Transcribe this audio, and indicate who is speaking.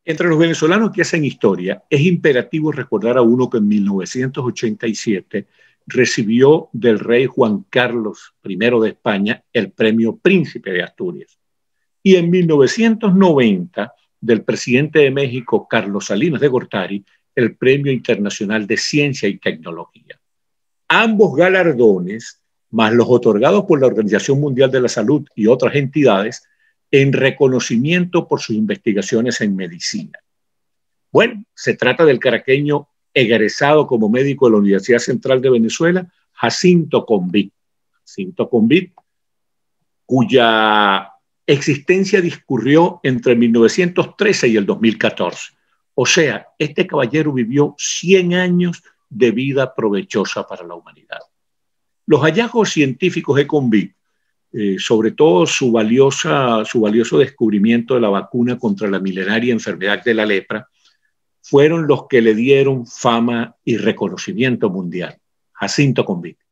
Speaker 1: Entre los venezolanos que hacen historia, es imperativo recordar a uno que en 1987 recibió del rey Juan Carlos I de España el premio Príncipe de Asturias. Y en 1990 del presidente de México, Carlos Salinas de Gortari, el Premio Internacional de Ciencia y Tecnología. Ambos galardones, más los otorgados por la Organización Mundial de la Salud y otras entidades, en reconocimiento por sus investigaciones en medicina. Bueno, se trata del caraqueño egresado como médico de la Universidad Central de Venezuela, Jacinto Convit. Jacinto Convit, cuya existencia discurrió entre 1913 y el 2014. O sea, este caballero vivió 100 años de vida provechosa para la humanidad. Los hallazgos científicos de Convit, sobre todo su valioso descubrimiento de la vacuna contra la milenaria enfermedad de la lepra, fueron los que le dieron fama y reconocimiento mundial. Jacinto Convit.